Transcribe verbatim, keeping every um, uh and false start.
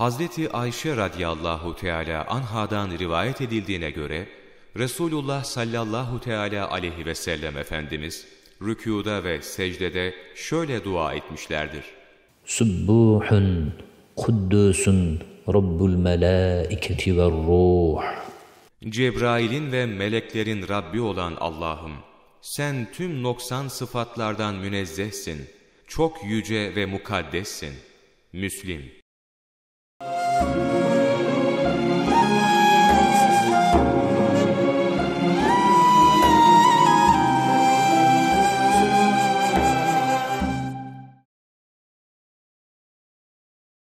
Hazreti Ayşe radıyallahu teala anhadan rivayet edildiğine göre, Resulullah sallallahu teala aleyhi ve sellem Efendimiz, rükûda ve secdede şöyle dua etmişlerdir. Subbuhun, kuddusun, Rabbul melâiketi ve ruh. Cebrail'in ve meleklerin Rabbi olan Allah'ım, sen tüm noksan sıfatlardan münezzehsin, çok yüce ve mukaddessin. Müslim.